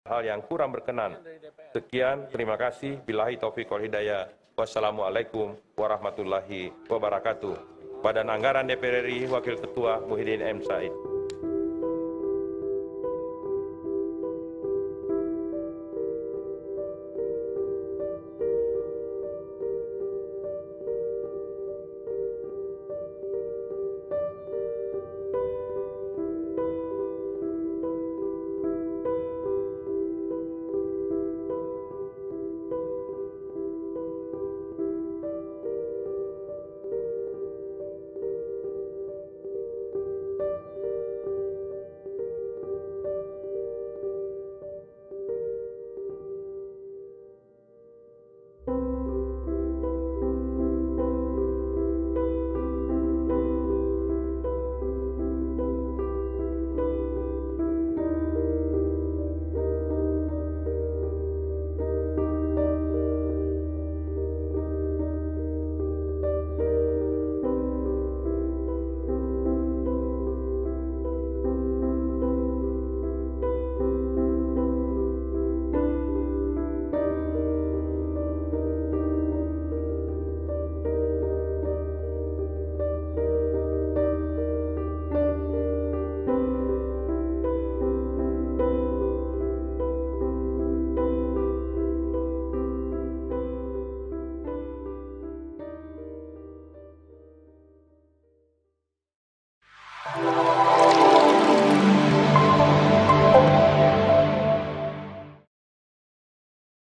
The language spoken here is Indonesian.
hal yang kurang berkenan. Sekian, terima kasih. Billahi taufiq wal hidayah. Wassalamualaikum warahmatullahi wabarakatuh. Badan Anggaran DPR RI, Wakil Ketua Muhyiddin M. Said.